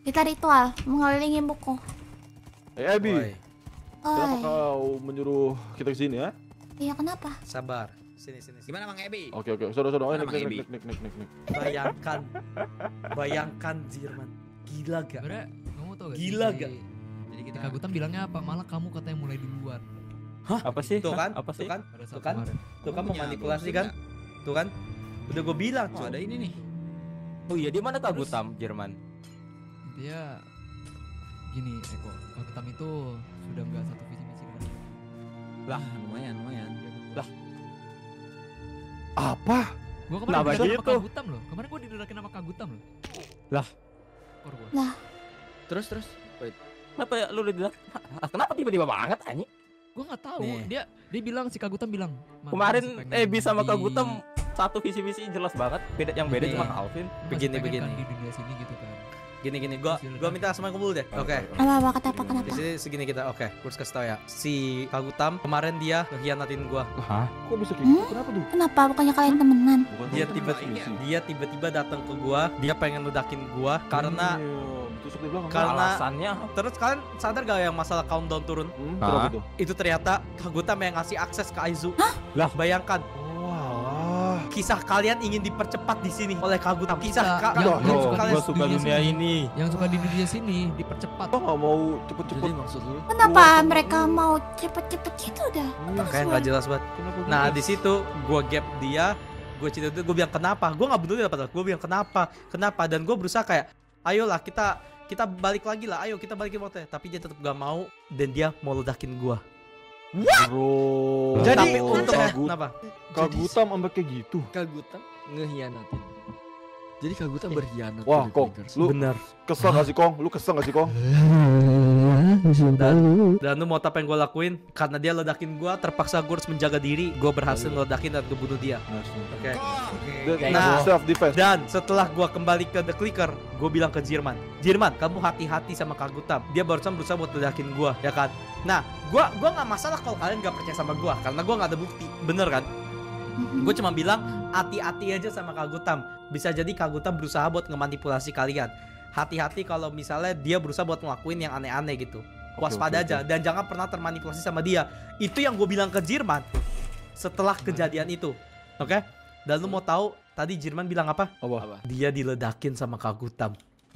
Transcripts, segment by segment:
Kita ritual mengelilingi buku. Abi, Oi, kenapa Oi. kau menyuruh kita ke sini ya? Iya kenapa? sabar. Sini. Gimana Bang Ebi? Oke, saudara. Oh, Kenapa, Ebi? nek. Bayangkan Jerman. Gila gak? Sebenernya kamu tau gak Gila sih, gak? Jadi kita Kagutam bilangnya apa? Malah kamu katanya mulai duluan. Apa sih? Tuh kan? Apa sih? Tuh kan? Pada Tuh saat kan? kemarin. Tuh kan punya memanipulasi brosur kan? nggak? Tuh kan? Udah gue bilang, Oh, cuy. ada ini nih. Oh iya, di mana Kagutam, Jerman? Intinya gini Eko, Kagutam itu sudah nggak satu visi misi dengan kita. Lah, lumayan. Apa? Gua kemarin Kenapa diledakin sama gitu? Kagutam loh. Kemarin gua diledakin sama Kagutam loh. Lah. Kor gua. Terus. Kenapa ya lu udah kenapa tiba-tiba banget anjing? Gua nggak tahu. Nih. Dia bilang si Kagutam bilang. "Man, Kemarin masih pengen bisa sama di- Kagutam satu visi misi jelas banget. Yang beda Iya. cuma Alvin. masih Begini, pengen kan begini. di dunia sini gitu kan." Gini, gua minta semuanya kumpul deh. Oke. Apa kenapa? Di sini segini kita. Oke, gue harus kasih tau ya. Si Kagutam kemarin dia ngehianatin gua. Hah? Kok bisa kayak gitu? Kenapa tuh? Kenapa? Bukannya kalian temenan? Bukan Dia teman tiba-tiba misi. dia tiba-tiba datang ke gua, dia pengen ledakin gua karena Tusuk di belakang. Karena- Alasannya terus kalian sadar gak yang masalah countdown turun? Kenapa Hah? tuh? Itu ternyata Kagutam yang ngasih akses ke Aizu. Lah. Bayangkan, Wah. kisah kalian ingin dipercepat di sini oleh Kagutam. Kisah Bisa. Kak, Yang- Aduh, suka kalian gua suka dunia ini. Yang suka di dunia sini dipercepat. Gua nggak mau cepet-cepet. maksud lu? Kenapa mereka mau cepet-cepet gitu dah? kayak nggak jelas banget. Kenapa Nah gitu? di situ gue gap dia, gue cerita itu, gue bilang kenapa, gue nggak peduli apa, gue bilang kenapa, dan gue berusaha kayak, ayolah kita balik lagi lah, ayo kita balikin waktunya, tapi dia tetap gak mau dan dia mau ledakin gue. Bro. Jadi Tapi untuk kenapa? Kagutam sampai kayak gitu. Kagutam ngehianatin. Jadi Kagutam berkhianat. Wah, ke The Kong, Clickers. lu Bener. kesel gak sih, Kong? Lu kesel gak sih, Kong? Dan lu mau apa yang gue lakuin? Karena dia ledakin gue, terpaksa gue harus menjaga diri, gue berhasil ledakin dan gue bunuh dia. Oke. Nah. Self defense. Dan setelah gua kembali ke The Clicker, gue bilang ke Jerman, kamu hati-hati sama Kagutam. Dia barusan berusaha buat ledakin gua, ya kan? Nah, gua nggak masalah kalau kalian nggak percaya sama gua, karena gua nggak ada bukti, bener kan? Gue cuma bilang hati-hati aja sama Kagutam. Bisa jadi Kagutam berusaha buat ngemanipulasi kalian. Hati-hati kalau misalnya dia berusaha buat ngelakuin yang aneh-aneh gitu. Waspada oke, aja dan jangan pernah termanipulasi sama dia. Itu yang gue bilang ke Jerman setelah kejadian itu, oke? Dan lu mau tahu tadi Jerman bilang apa? Apa? Dia diledakin sama Kagutam.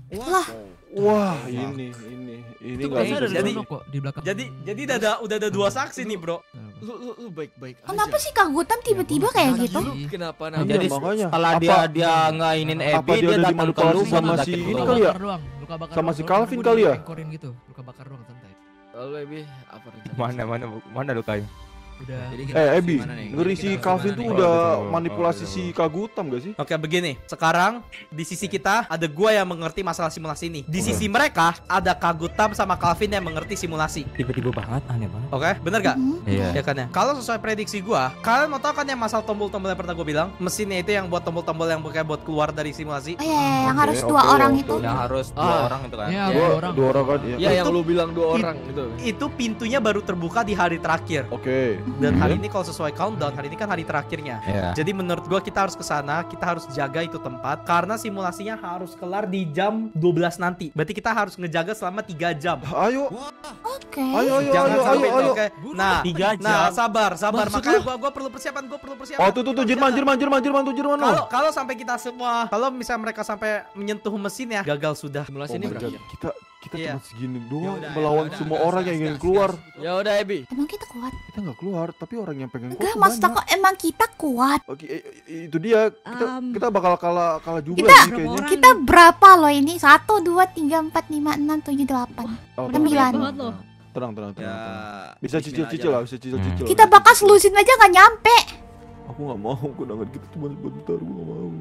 Wah, ini Itu nggak kayaknya bisa. ada Jadi- sono kok di belakang. Jadi udah ada dua saksi nih, bro. Lu baik-baik aja. Kenapa sih Kagutam tiba-tiba kayak Nah, gitu? Lu kenapa Iya, nanya? Jadi makanya. setelah Apa- dia ngainin apa Ebi dia dia udah datang ke dimanipulasi lu sama buat si ledakin ini lu. kali ya? Doang, luka bakar Sama doang. si Soalnya Calvin gua kali ya? di-prank-in gitu, luka bakar doang santai. Lalu Ebi apa rencana? Mana lu kayu? Udah. Jadi kita Ebi, gimana nih? ngeri Kita si harus Calvin gimana tuh nih? udah Oh, manipulasi gitu. si Kagutam gak sih? Oke, begini. Sekarang di sisi kita ada gua yang mengerti masalah simulasi ini. Di sisi mereka ada Kagutam sama Calvin yang mengerti simulasi. Tiba-tiba banget, aneh banget. Oke, bener gak? Iya. Ya kan ya. Kalau sesuai prediksi gua, kalian mau tahu kan yang masalah tombol-tombol yang pernah gua bilang? Mesinnya itu yang buat tombol-tombol yang kayak buat keluar dari simulasi. Oh iya, yang Oke, harus oke, dua orang oke. itu. Yang harus dua orang itu kan. Iya, Ya, dua orang. Dua orang kan? Iya. Ya yang Itu- lu bilang dua orang gitu. Itu pintunya baru terbuka di hari terakhir. Oke. Dan hari ini kalau sesuai countdown, hari ini kan hari terakhirnya. Iya. Jadi menurut gua kita harus ke sana, kita harus jaga itu tempat karena simulasinya harus kelar di jam 12 nanti. Berarti kita harus ngejaga selama 3 jam. Ayo, Oke. ayo, Jangan sampai itu, ayo. oke? Nah, 3 nah, jam. sabar. Maksud Makanya lu? gua perlu persiapan, Oh, tuh, Jerman Kalau loh. kalau sampai kita semua, kalau misalnya mereka sampai menyentuh mesinnya, gagal sudah. Simulasi Oh ini my berapa God, jam? kita Iya. cuma segini doang Yaudah, melawan yaudah, semua gas, orang gas, yang ingin gas, keluar. Ya udah Ebi. Emang kita kuat? Kita nggak keluar, tapi orang yang pengen keluar Enggak, tuh maksudnya banyak. kok emang kita kuat. Oke, itu dia. Kita bakal kalah juga Kita- sih kayaknya. Kita berapa loh ini? 1, 2, 3, 4, 5, 6, 7, 8. Oh, Sembilan. tenang, banget loh. tenang. Ya. Bisa cicil-cicil lah, bisa cicil-cicil. Kita bakal selusin aja nggak nyampe. Aku nggak mau, kondangan kita cuma sebentar, aku nggak mau.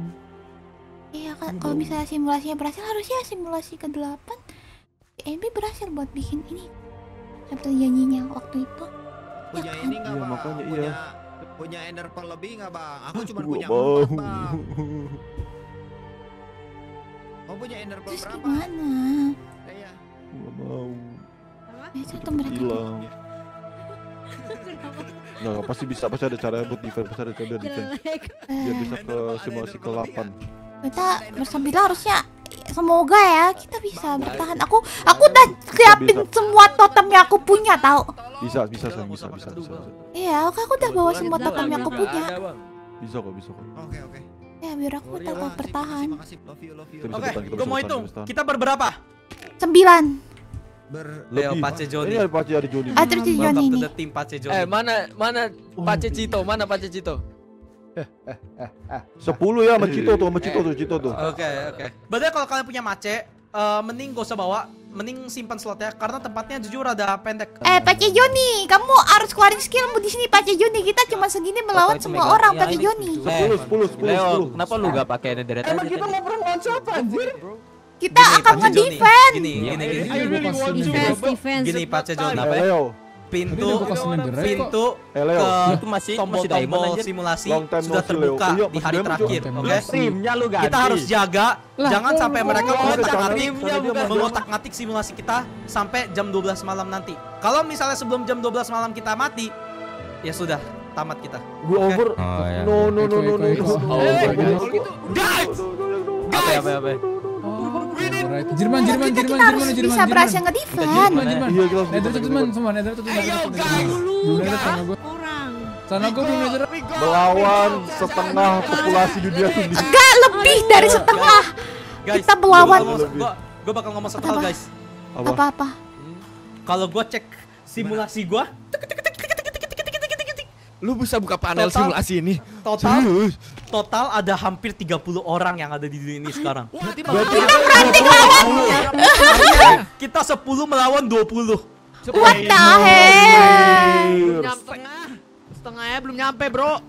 Iya kan, kalau misalnya simulasinya berhasil, harusnya simulasi ke-8 Ebi berhasil buat bikin ini seperti janjinya waktu itu. Punya ini nggak Iya, bang? makanya punya, iya. punya ender pearl lebih nggak bang? Aku cuma Gua punya mau. 4 bang. Kamu punya ender pearl Terus berapa? gimana? Iya. Nggak mau. Itu mereka tuh. Hilang. Nggak, pasti bisa, pasti ada cara buat defense, pasti ada cara defense. Biar bisa ke simulasi ke-8. Kita bersembilan harusnya semoga ya kita bisa bertahan. Aku udah siapin semua totem yang aku punya, tahu? Bisa sayang, bisa. Iya, aku udah bawa semua totem yang aku punya. Bisa kok. Oke. Ya biar aku tetap bertahan. Makasih, love you. Kita bisa Oke, bertahan, kita gue bisa mau bertahan, hitung. kita bisa Kita berberapa? 9. Leo, Lebih. Pace Joni. Ini ada Pace, ada Joni. Ah, terus Joni Welcome to ini. the team Pace Joni. Mana Pace Cito? Mana Pace Cito? 10 ya sama Cito tuh. Oke. Berarti kalau kalian punya mace, mending gak usah bawa, mending simpan slotnya karena tempatnya jujur rada pendek. Pace Joni, kamu harus keluarin skillmu di sini, Pace Joni. Kita cuma segini melawan itu semua Mega? orang, Ya, Pace ini- Joni. 10. Leo, kenapa lu gak pakai netherite aja? Kita mau perang siapa anjir? Kita akan Pace Joni. nge-defend. Gini. Gini Pace Joni. Leo. Pintu Leo. Itu masih diamond tombol aja. simulasi Long time sudah no see, Leo. terbuka Iya, di masih hari diamond, terakhir, Cok. oke? Timnya lu ganti. Kita harus jaga, jangan sampai mereka mengotak-ngatik bukan. mengotak-ngatik simulasi kita sampai jam 12 malam nanti. Kalau misalnya sebelum jam 12 malam kita mati, ya sudah, tamat kita. Gue over. Oh, iya. No. Apa? Jerman. Kita harus bisa berhasil nge-defend. Iya, kita harus Nether tuh teman, semua Nether tuh. Ayo guys. Sana gue belum Nether. melawan setengah populasi dunia ini. Gak lebih dari setengah. Guys, Kita melawan. Gue bakal ngomong satu hal, Apa? guys. Apa-apa. Kalau gue cek simulasi gue, Lu bisa buka panel Total. simulasi ini. total ada hampir 30 orang yang ada di dunia ini sekarang. Kita 10 melawan 20. What the hell? Setengahnya belum nyampe, bro.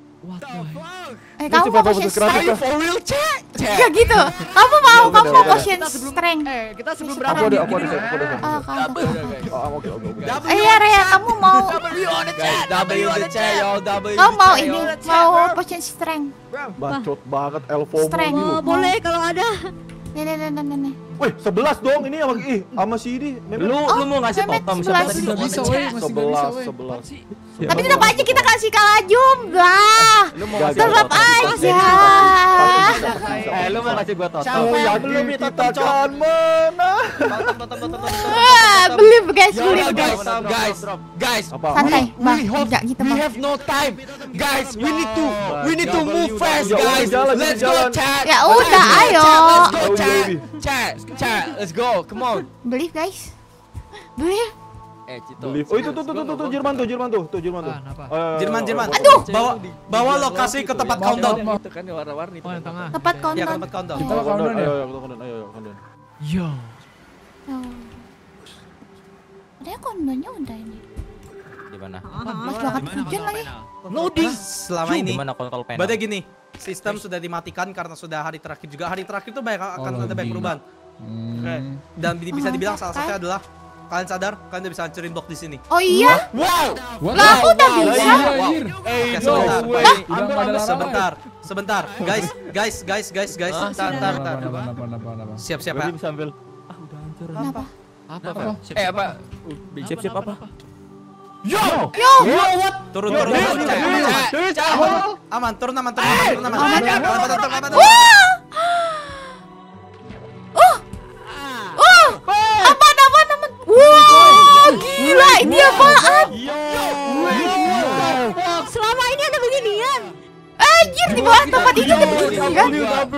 Kamu mau potion strength? For real, cek. Gak gitu. Kamu mau potion strength? Kita sebelum Aku berangkat. Aku ada. Ah, kamu. Oke. Iya, Rea, kamu mau Guys, W the chat, yo, W. kamu mau ini, mau potion strength. Bacot banget Elvo. Strength. Boleh kalau ada. Nih. Wih, 11 dong ini sama si ini. Lu mau ngasih Mehmet totem 11. siapa Masih sih? gak bisa, weh. Masih gak bisa, weh. 11. Tapi tetap aja kita kasih kalah jumlah. Lu mau Gak, ngasih Tetap totem? aja. Lu mau ngasih gua totem? Aku yakin kita akan menang. Believe guys, Yo, believe guys, guys. guys. Apa? Santai, Bang. Enggak gitu, We Bang. have no time, guys. We need to move fast, Udah, guys. jalan, Let's go, jalan. chat. Ya udah, ayo. Let's go, Oh, chat. iya, Chat. Let's go. Come on. Believe guys. Believe. Cito. Believe. Oh itu tuh Jerman tuh. Kenapa? Jerman. Aduh. Bawa lokasi ke tempat countdown. Itu kan warna-warni. Oh, yang tengah. Tepat Ya, ke countdown. tempat countdown. Kita countdown ya? Ayo, countdown. Yo. Ada countdownnya udah ini. Di mana? Pas banget hujan lagi. Loading selama ini. Di mana kontrol panel? Berarti gini, sistem sudah dimatikan karena sudah hari terakhir juga. Hari terakhir tuh akan ada banyak perubahan. Oke. Dan bisa dibilang salah satunya adalah kalian sadar kalian udah bisa hancurin blok di sini. Oh iya? Wow. What? Lah, aku udah bisa. Oke, sebentar. Udah nggak ada larangan. Sebentar. Guys. Tar. Kenapa? Siap-siap ya. Berarti bisa ambil. Kenapa? Apa? Apa? Siap-siap apa? Yo. Turun. Chat. Aman, turun aman. Aman. Aman. Wah, gila ini apaan? Selama ini ada beginian. Anjir, di bawah tempat ini ada beginian.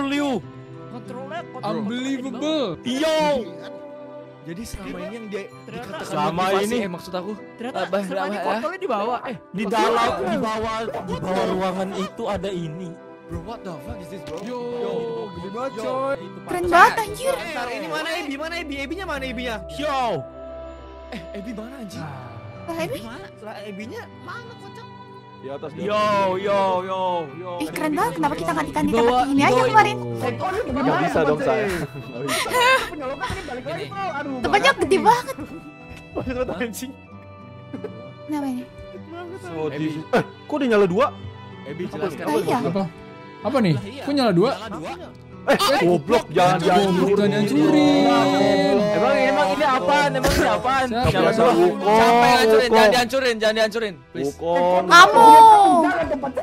Unbelievable. Jadi selama ini yang dia dikatakan Selama motivasi, ini. maksud aku Ternyata selama ini kontrolnya di bawah. Di bawah ruangan itu ada ini. Bro, what the fuck is this, bro? Yo, gede banget coy. Keren banget anjir. Ntar ini mana Ebi? Mana Ebi? Ebinya mana Ebinya? Yo. Ebi mana anjing? Lah, ini. Mana? Lah Ebinya mana kocak? Di atas. Yo. Ih, keren banget. Kenapa kita nggak di tempat ini aja kemarin? Gak bisa dong saya. Gak bisa. Tempatnya gede banget. Anjing. Kenapa ini? Kok udah nyala 2? Ebi jelaskan. Oh iya. Apa nih? Kok nyala 2? Goblok, jangan Goblok, jangan hancurin. Emang ini apaan? Siapa? Sampai hancurin, jangan dihancurin. Please. Wukong. Kamu.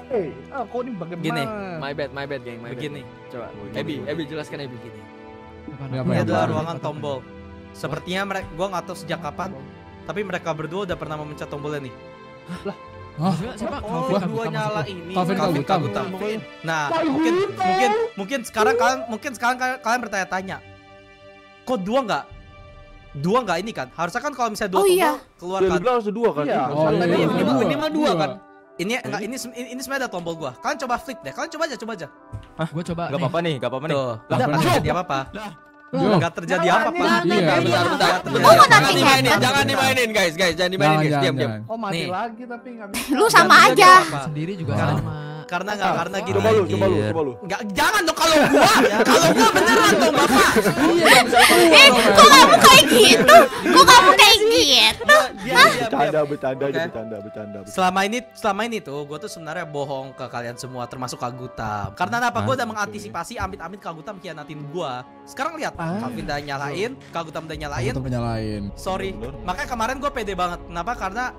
Gini, My bad, geng. My bad. begini. Coba. Ebi jelaskan Ebi gini. Ini adalah ruangan tombol. Sepertinya mereka, gua nggak tahu sejak kapan, tapi mereka berdua udah pernah memencet tombolnya nih. Siapa? Oh, dua nyala ini. Calvin Kagutam. Nah, mungkin sekarang kalian bertanya-tanya, kok dua nggak ini kan? Harusnya kan kalau misalnya dua tombol keluar kan? Bilang harus dua kan? Iya. Minimal dua kan? Ini sebenarnya ada tombol gua. Kalian coba flip deh. Kalian coba aja. Gua coba. Gak apa-apa nih, gak apa-apa nih. Tuh, nggak terjadi apa-apa. Nggak terjadi apa-apa. Jangan dimainin guys, jangan dimainin guys, diam. Oh mati Nih. lagi tapi nggak bisa. Lu sama aja. Sendiri juga Karena- sama. Karena gini. Coba lu. Nggak, jangan dong kalau gua beneran dong bapak. Kok kamu kayak gitu? Kok kamu kayak gitu? Bercanda. Selama ini tuh gue tuh sebenarnya bohong ke kalian semua termasuk Kagutam. Karena apa? Gue udah mengantisipasi amit-amit Kagutam khianatin gue. Sekarang lihat, Calvin udah nyalain, Kagutam udah nyalain. Sorry. Makanya kemarin gue pede banget. Kenapa? Karena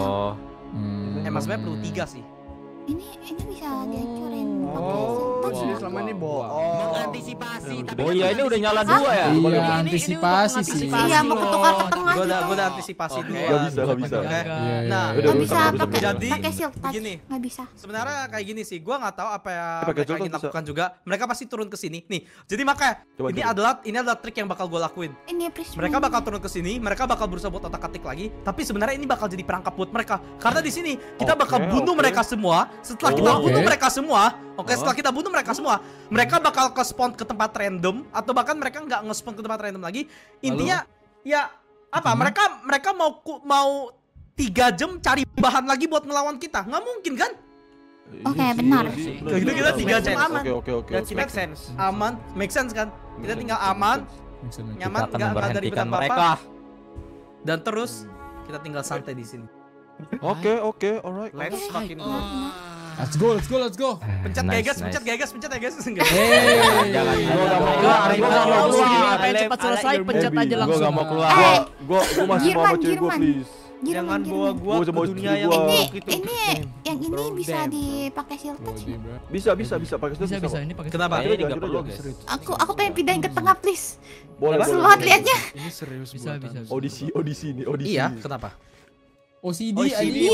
emang sebenarnya perlu 3 sih. Ini bisa dihancurin pakai Oh, sentot. jadi selama ini bohong. Mengantisipasi. Oh iya, ini udah nyala 2 ya? Iya, antisipasi sih. Iya, mau ketukar ke tengah Gue gitu. udah antisipasi Oke. dulu. Nggak bisa. Oke. Iya, Nah, iya. Nggak bisa Jadi, pakai shield touch. begini. Nggak bisa. Sebenarnya kayak gini sih, gua nggak tahu apa yang Pakai mereka contoh ingin bisa. lakukan juga. Mereka pasti turun ke sini. Nih, jadi makanya Coba. ini adalah trik yang bakal gue lakuin. Ini Prisma. Mereka bakal turun ke sini, mereka bakal berusaha buat otak-atik lagi. Tapi sebenarnya ini bakal jadi perangkap buat mereka. Karena di sini kita bakal bunuh mereka semua. Setelah kita bunuh mereka semua, setelah kita bunuh mereka semua, mereka bakal ke-spawn ke tempat random atau bahkan mereka nggak nge-spawn ke tempat random lagi. Intinya ya apa? Mereka mau 3 jam cari bahan lagi buat melawan kita. Nggak mungkin kan? Oke, benar. Kayak gitu kita 3 jam aman. Oke. That's make sense. Aman, make sense kan? Kita tinggal aman, nyaman, Kita akan nggak ada ribet memberhentikan apa-apa. mereka. Dan terus kita tinggal santai di sini. Oke, alright. Let's fucking Let's go. Pencet Nice, pencet guys. Jangan. Gua gak mau keluar. Pengen cepat selesai, pencet aja Gua langsung. gak mau keluar. Gua masih mau sama cewek gua, Girman. please. Jangan bawa gua Gua ke sama dunia istri yang gua. Ini gitu. yang ini bisa dipakai shield touch. Bisa pakai itu Bisa ini pakai. Kenapa? Ini juga perlu guys. Aku pengen pindahin ke tengah please. Boleh. Seru banget liatnya. Ini serius Bisa. Audisi nih. Iya, kenapa? OCD OCD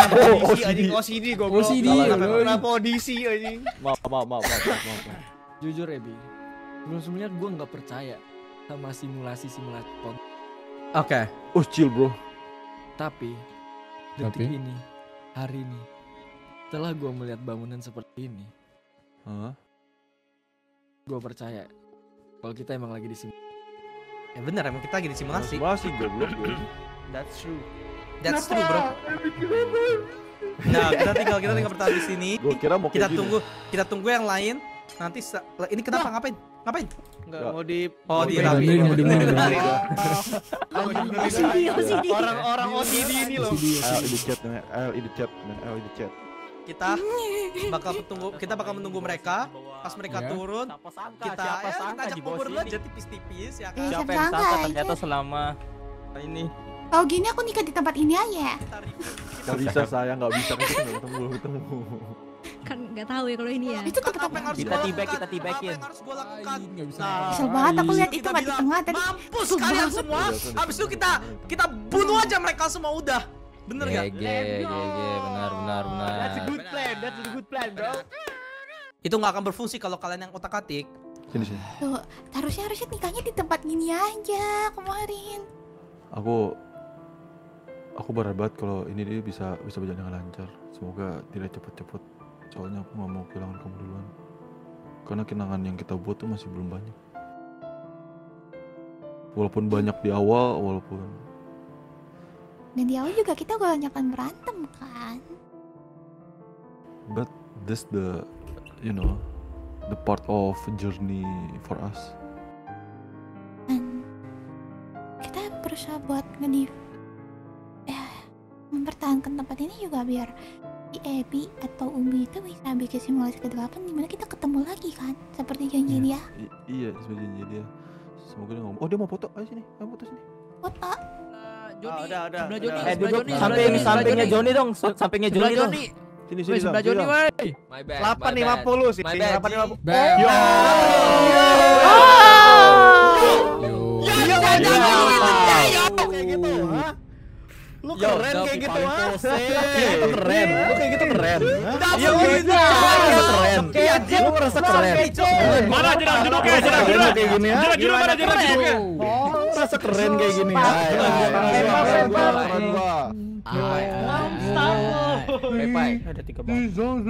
OCD Kenapa audisi anjing? Maaf. Jujur Ebi, sebelumnya gue nggak percaya sama simulasi konten. Oke. Chill bro. Tapi detik ini, hari ini, setelah gue melihat bangunan seperti ini, gue percaya kalau kita emang lagi disimulasi. Ya bener, emang kita lagi di simulasi. Simulasi goblok. That's true. That's true, bro. Nah, kita tinggal bertahan di sini. Gua kira mau Kita kayak gini. tunggu yang lain. Nanti ini kenapa ngapain? Enggak mau di Orang-orang OCD ini loh. L in the chat. Kita bakal menunggu mereka. Pas mereka turun, kita ajak ngobrol dulu aja tipis-tipis ya kan. Siapa yang sangka ternyata selama ini. Kalau gini aku nikah di tempat ini aja. Gak bisa saya, gak bisa kita nggak ketemu. Kan nggak tahu ya kalau ini ya. Itu tuh Apa yang harus Kita gua tibek, lakukan? kita tibekin. Apa yang harus gua lakukan? Kesel banget aku lihat itu nggak di tengah tadi. Mampus kalian semua. Habis itu kita bunuh aja mereka semua udah. Bener gak? Benar. That's a good plan, bro. Itu nggak akan berfungsi kalau kalian yang otak-atik. Sini. Tuh, harusnya nikahnya di tempat gini aja kemarin. Aku berharap banget kalau ini dia bisa berjalan dengan lancar. Semoga tidak cepet-cepet. Soalnya aku nggak mau kehilangan kamu duluan. Karena kenangan yang kita buat tuh masih belum banyak. Walaupun banyak di awal, Dan di awal juga kita banyakan berantem kan. but this the part of journey for us. Dan kita berusaha buat mempertahankan tempat ini juga biar si Ebi atau Umi itu bisa bikin simulasi ke-8 dimana kita ketemu lagi kan, seperti janji dia. Iya, seperti janji dia. Semoga dia ngomong. Oh, dia mau foto. Ayo sini, ayo foto sini. Foto. Joni, Udah. sebelah Joni, Duduk sebelah Joni, sampingnya Joni dong, sampingnya sebelah Joni dong. Joni. Sini, Woi, sebelah Joni, woi. My bad. 850 sih. 850. Bam. kayak gitu, hah? Lu keren kayak gitu, ha? Keren. Lu kayak gitu keren. Iya, gitu. Keren. Lu merasa keren. Mana jerang jeruknya? Jerang kayak gini ya? jeruk mana jerang jeruknya? Oh, merasa keren kayak gini. Keren gua. Pepai. Ada 3 bang.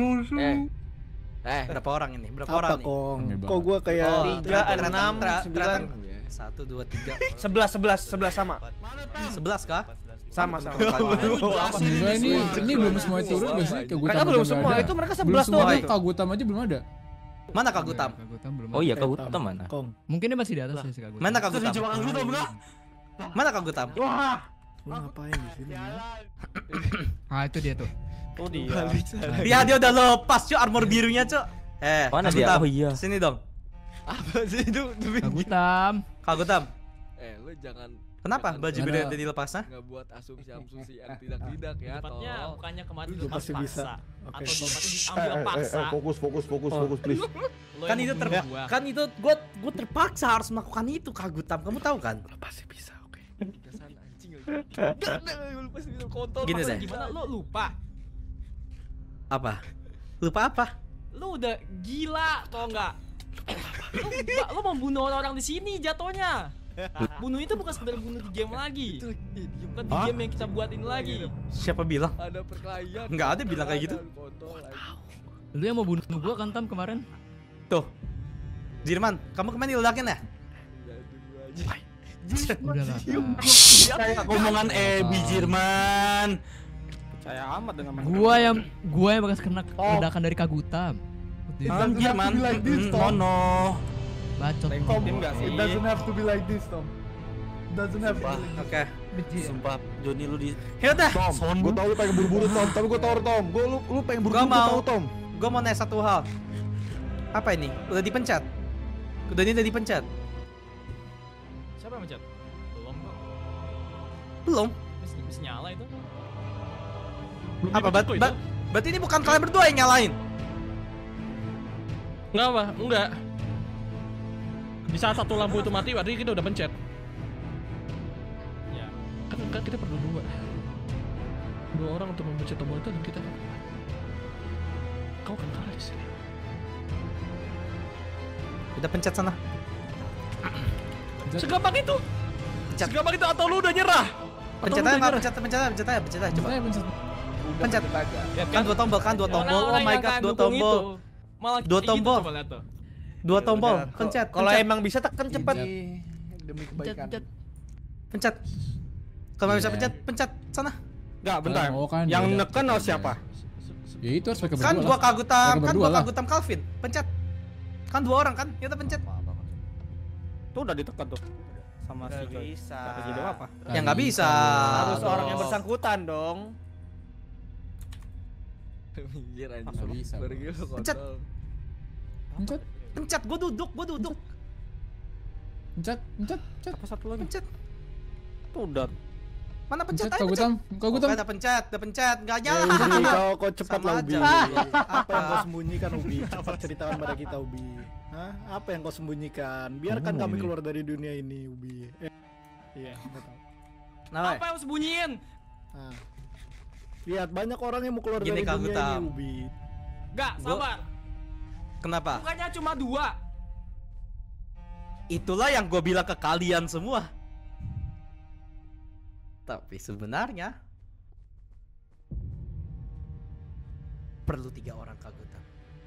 Berapa orang ini? Berapa Apa orang nih? Kong? Kok gua kayak 3, 6, 1, 2, 3 11 sama. 11 kah? Sama. Enggak, ini belum semua turun gak sih? Kagutam Mereka aja belum nggak semua, ada. itu mereka Belum 11 semua doang. ada, Kagutam aja belum ada. Mana Kagutam? Kagutam belum Oh ada. iya, Kagutam mana? Kong. Mungkin dia masih di atas ya si Kagutam. Mana Kagutam? Mana Kagutam? Lu ngapain di sini? Ah, itu dia tuh. Oh dia. Dia udah lepas cuy armor birunya cuy. Mana dia? Kagutam. Oh iya. Sini dong. Apa sih itu? Kagutam. Kagutam. Lu jangan Kenapa baju biru Mana? yang tadi lepas nah? nggak buat asumsi-asumsi yang tidak ya, Tepatnya bukannya kemarin Lu lepas pasti bisa. paksa Oke. atau tempatnya diambil paksa. Fokus please. Lo Kan yang itu membunuh gua. kan itu gua terpaksa harus melakukan itu Kagutam. Kamu tahu kan? pasti bisa, oke. Kesan anjing lagi. Lu pasti bisa kontol. Gini Paksa deh. gimana lo lupa? Apa? Lupa apa? Lo udah gila atau enggak? Lo membunuh orang di sini jatuhnya. Bunuh itu bukan sekedar bunuh di game lagi. Bukan di game yang kita buat ini lagi. Siapa bilang? Ada perkelahian. Nggak ada bilang kayak gitu. Lu yang mau bunuh gua kan Tam kemarin? Tuh. Jirman, kamu kemarin diledakin ya? Udah lah. Kayak omongan Bijirman. Percaya amat dengan Gua yang bekas kena ledakan dari Kagutam. Anjir man. Mono. Bacot. Tim enggak sih? It doesn't have to be like this, Tom. Doesn't have to be like this. Oke. Sumpah Joni lu di Ya udah. Tom, gue tau lu pengen buru-buru Tom, tapi gue tau Tom, lu pengen buru-buru Gua mau. tau Tom. Gua mau nanya satu hal. Apa ini? Udah dipencet? Udah dipencet? Siapa yang mencet? Belum kok. Belum. Masih nyala itu. Apa? Berarti ini bukan kalian berdua yang nyalain? Enggak apa? Enggak. Di saat satu lampu itu mati, berarti kita udah pencet. Ya. Kan kita perlu dua orang untuk memencet tombol itu dan kita. Kau kan kalah di sini. Udah pencet sana. Segampang itu. Pencet. Segampang itu atau lu udah nyerah? Pencet aja, pencet aja, coba. Pencet. Kan dua tombol. Oh my god, dua tombol. Malah Dua kayak gitu, tombol. coba lihat tuh. Dua tombol, pencet. Kalau emang bisa tekan cepat. Demi kebaikan. Pencet. Kalau bisa pencet sana. Enggak, bentar. Oh, kan, Yang beda. neken oh siapa? Ya itu harus pakai berdua. Kan lah. gua Kagutam, Mereka berdua lah. Calvin. Pencet. Kan dua orang kan? Ya udah pencet. Tuh udah ditekan tuh. Sama si Joy. Bisa. Kata jadi apa? Ya nggak bisa. Harus orang yang bersangkutan dong. Minggir aja. Nggak bisa. Pergi lu Pencet. kontol. Pencet, Pencet, gua duduk. pencet. Apa satu lagi? Pencet. Tuh udah. Mana pencet? Pencet Ayo pencet. Kagutam. Udah pencet. Nggak nyala. Ubi, kau cepat Sama lah Ubi. aja. Apa yang kau sembunyikan Ubi? Cepat ceritakan pada kita Ubi. Hah? Apa yang kau sembunyikan? Biarkan Oh, kami ini. keluar dari dunia ini Ubi. Iya, nggak tahu. Nah, Apa yang lo sembunyiin? Nah. Lihat banyak orang yang mau keluar Gini, dari dunia Kagutam. ini Ubi. Enggak, sabar. kenapa? Bukannya cuma 2. Itulah yang gue bilang ke kalian semua. Tapi sebenarnya perlu 3 orang Kagutam.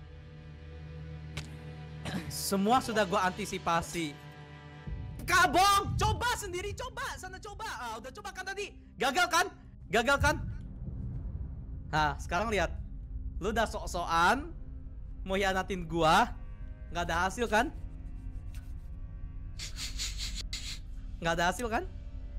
Semua sudah gue antisipasi. Kabong, coba sendiri, coba sana coba. Udah coba kan tadi, gagal kan? Nah, sekarang lihat, lu udah sok-sokan mau hianatin gua, nggak ada hasil kan? Nggak ada hasil kan?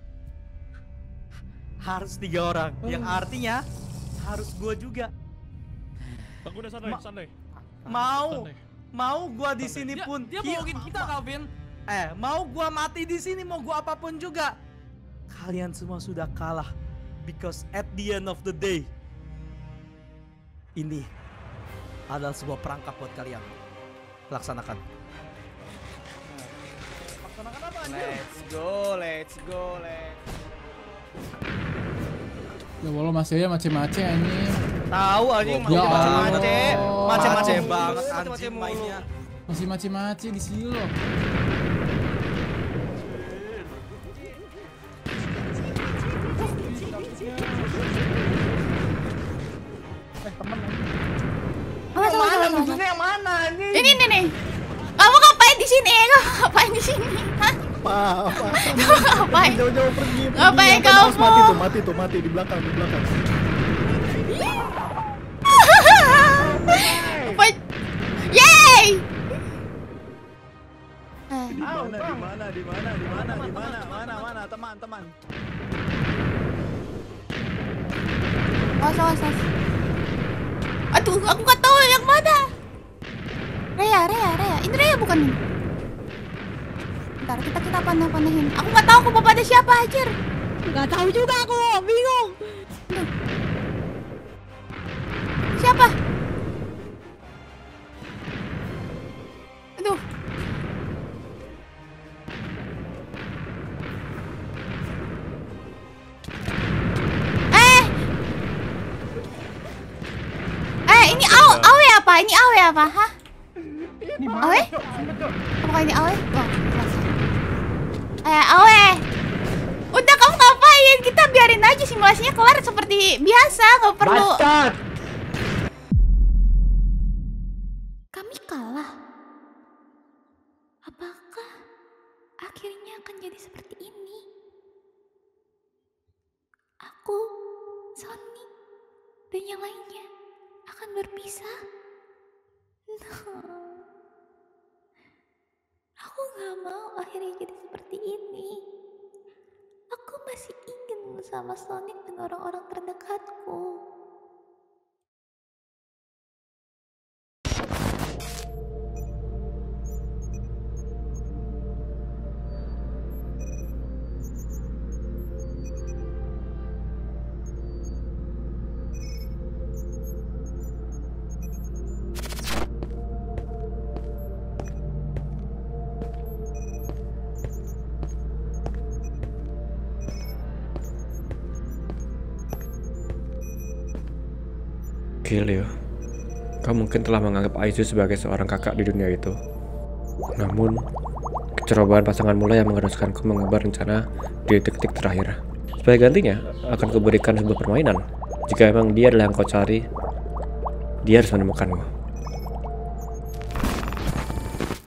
Harus 3 orang, yang artinya harus gua juga. Bang udah santai. Mau gua di sini pun Dia bohongin kita, Calvin. mau gua mati di sini, mau gua apapun juga. Kalian semua sudah kalah. Because at the end of the day, ini adalah sebuah perangkap buat kalian. Laksanakan. Laksanakan apa? Let's go. Ya Allah Mas Yaya mace-mace anjing. Tahu anjing Ya mace Allah. banget anjing mainnya. Masih mace-mace di sini loh. Yang mana nih? Ini nih. Kamu ngapain di sini? Kamu ngapain di sini? Hah? Kamu ngapain? Jauh-jauh pergi. Ngapain kamu? Mati di belakang. Yeay! Di mana, teman. Awas. Aduh, aku nggak tahu yang mana. Rea. Ini Rea bukan nih? Bentar, kita panah-panahin. Aku nggak tahu aku bapak ada siapa, anjir. Nggak tahu juga aku, bingung. Siapa? Aduh. Ini awe apa? Ini awe apa? Hah? Awe? Apakah ini awe? Awe. Udah kamu ngapain? Kita biarin aja simulasinya kelar seperti biasa, nggak perlu. Bacot. Kami kalah. Apakah akhirnya akan jadi seperti ini? Aku, Sonic, dan yang lainnya akan berpisah. Aku gak mau akhirnya jadi seperti ini. Aku masih ingin bersama Sonic dan orang-orang terdekatku. Leo, kamu mungkin telah menganggap Aizu sebagai seorang kakak di dunia itu. Namun, kecerobohan pasanganmu lah yang mengharuskanku mengubah rencana di detik-detik terakhir. Sebagai gantinya, akan kuberikan sebuah permainan. Jika emang dia adalah yang kau cari, dia harus menemukanmu.